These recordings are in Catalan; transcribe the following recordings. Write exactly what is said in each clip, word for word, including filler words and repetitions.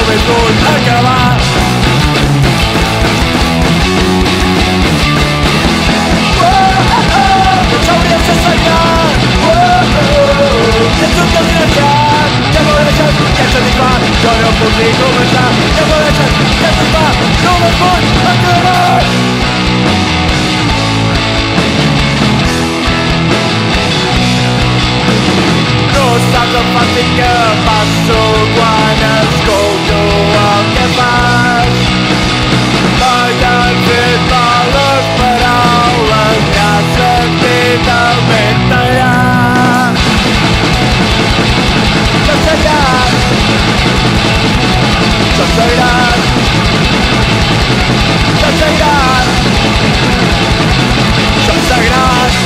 només vull acabar. S'hauria d'assenyar. Ets un desgraciat, ja m'ho he deixat, ja ets satisfat, jo no puc ni començar, ja m'ho he deixat, ja ets satisfat, només vull acabar. No saps el fàstic que passo quan escolto el que fas. M'han fet mal les paraules que has sentit al vent tallar. Joc sagrat, joc sagrat, joc sagrat, joc sagrat.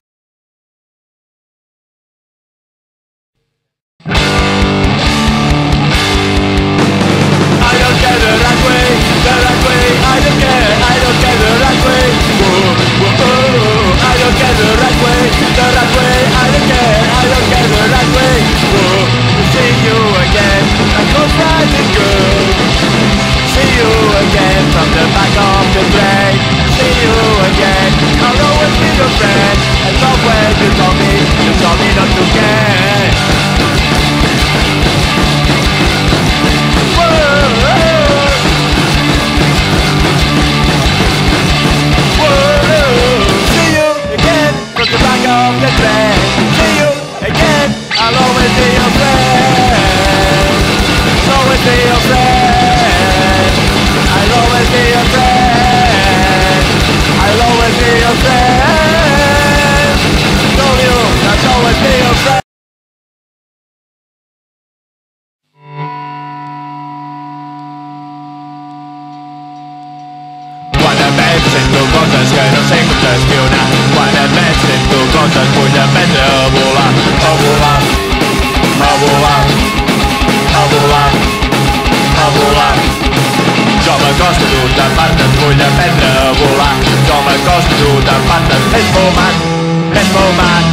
Sento coses que no sé com gestionar. Quan et veig sento coses, vull aprendre a volar. A volar, a volar, a volar, a volar. Jo m'acosto de partes, vull aprendre a volar. Jo m'acosto de partes, és fumat, és fumat.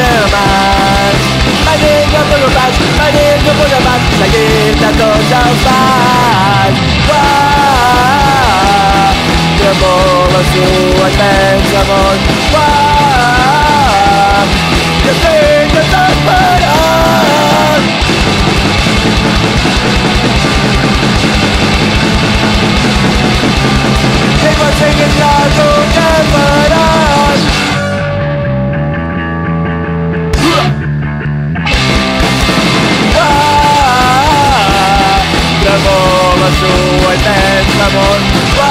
germans. Venim de preocupats, venim de programats, seguim de tots els fans. Uah, tremola sues vents amunt. Uah, que estic desesperat. Everyone singing loud, don't get us. Tremola sua intensa amor.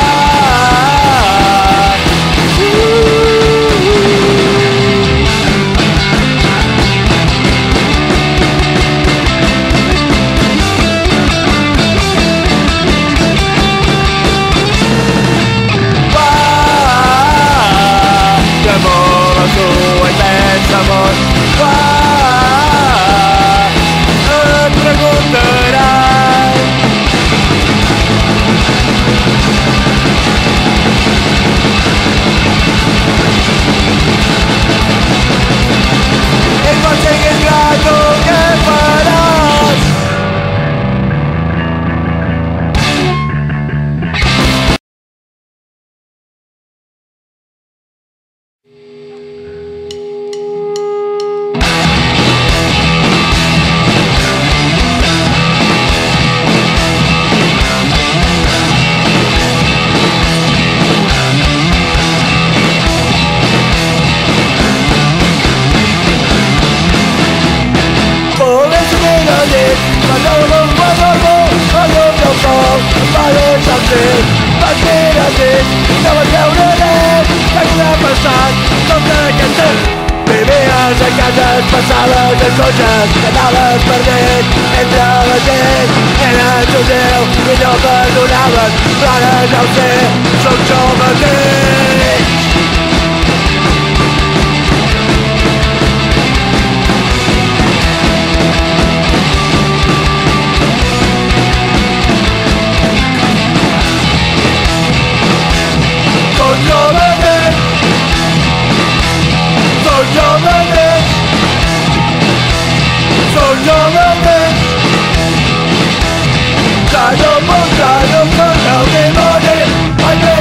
Tremola sua intensa amor. Et preguntaràs i quan siguis gran tu què faràs? Vivies a cases passades en cotxes, quedaves perdent entre la gent. Eres un déu i no perdonaven, però ara ja ho sé, sóc jo mateix. Sóc jo mateix. Sóc jo mateix. Sóc jo mateix. Ja no puc, ja no puc, el dimoni, mateix.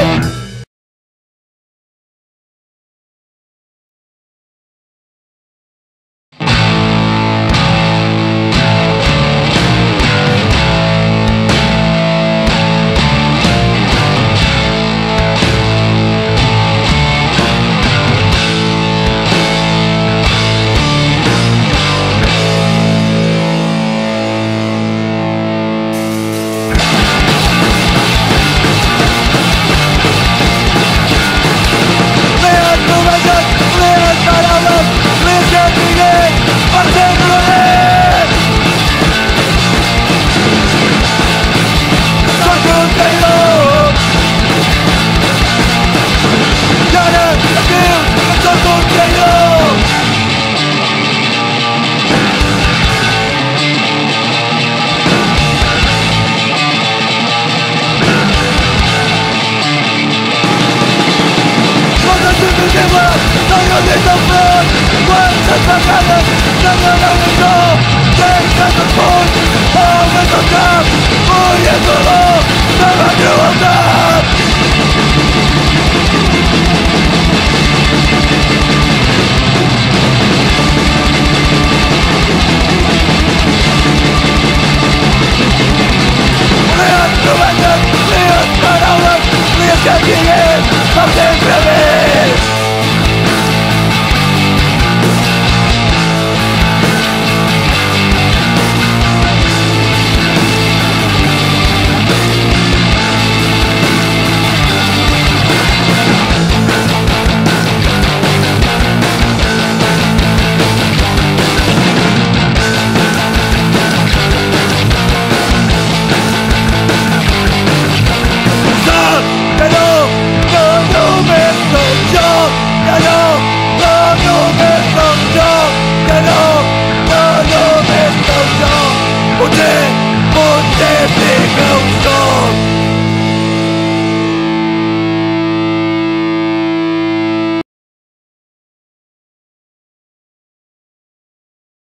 Quantes vegades demanant això, sense respons, almenys el cap, vull el dolor de la crueltat. Lies promeses, lies paraules, lies que siguin per sempre més. Potser